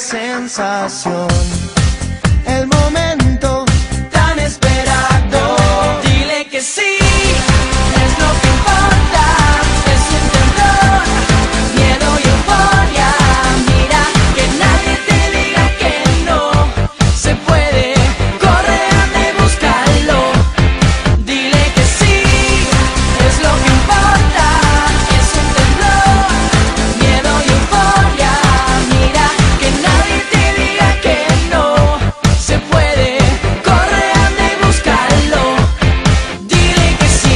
sensación, el momento tan esperado. Dile que sí, es lo que importa. Es un temblor, miedo y euforia. Mira, que nadie te diga que no se puede. Corre, anda y búscalo. Dile que sí, es lo que importa. Es un temblor, miedo y euforia. Mira, que nadie te diga que no se puede. Corre, anda y búscalo. Dile que sí.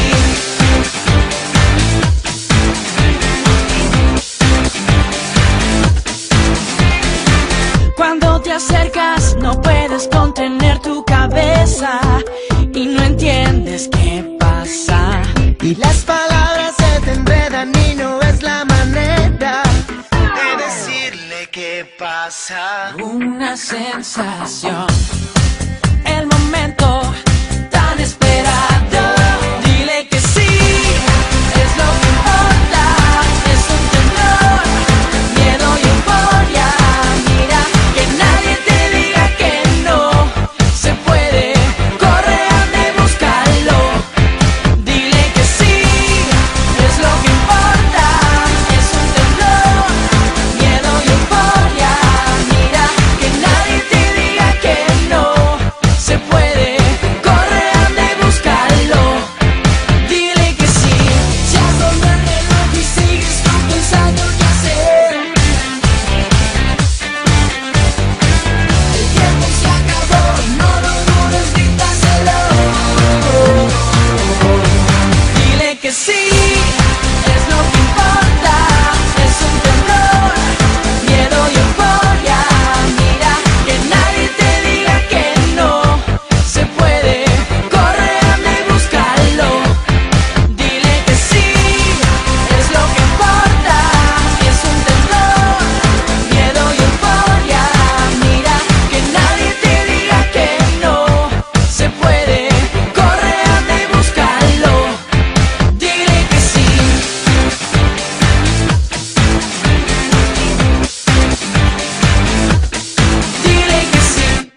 Cuando te acercas no puedes contener tu cabeza y no entiendes qué pasa. Y las palabras se te enredan y no es la manera de decirle qué pasa. Una sensación